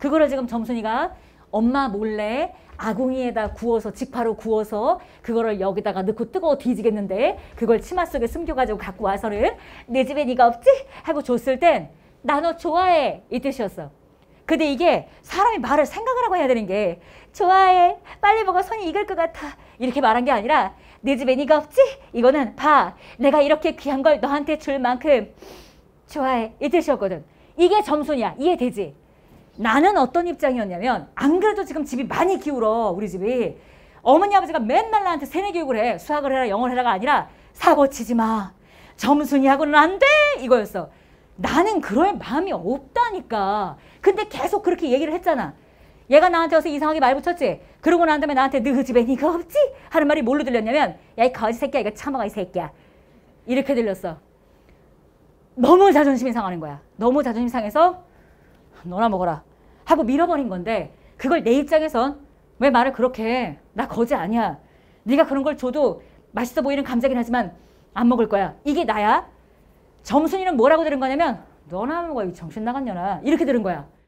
그거를 지금 점순이가 엄마 몰래 아궁이에다 구워서 직파로 구워서 그거를 여기다가 넣고 뜨거워 뒤지겠는데 그걸 치마 속에 숨겨가지고 갖고 와서는 내 집에 네가 없지? 하고 줬을 땐 나 너 좋아해 이 뜻이었어. 근데 이게 사람이 말을 생각을 하고 해야 되는 게 좋아해 빨리 먹어 손이 익을 것 같아 이렇게 말한 게 아니라 내 집에 네가 없지? 이거는 봐 내가 이렇게 귀한 걸 너한테 줄 만큼 좋아해 이 뜻이었거든. 이게 점순이야. 이해되지? 나는 어떤 입장이었냐면 안 그래도 지금 집이 많이 기울어. 우리 집이 어머니 아버지가 맨날 나한테 세뇌 교육을 해. 수학을 해라 영어를 해라가 아니라 사고 치지 마 점순이하고는 안 돼 이거였어. 나는 그럴 마음이 없다니까. 근데 계속 그렇게 얘기를 했잖아. 얘가 나한테 와서 이상하게 말 붙였지. 그러고 난 다음에 나한테 너 집에 네가 없지? 하는 말이 뭘로 들렸냐면 야 이 거지 새끼야 이거 참아가 이 새끼야 이렇게 들렸어. 너무 자존심이 상하는 거야. 너무 자존심 상해서 너나 먹어라 하고 밀어버린 건데 그걸 내 입장에선 왜 말을 그렇게 해? 나 거지 아니야. 네가 그런 걸 줘도 맛있어 보이는 감자긴 하지만 안 먹을 거야. 이게 나야? 점순이는 뭐라고 들은 거냐면 너나 먹어 이 정신 나간 년아 이렇게 들은 거야.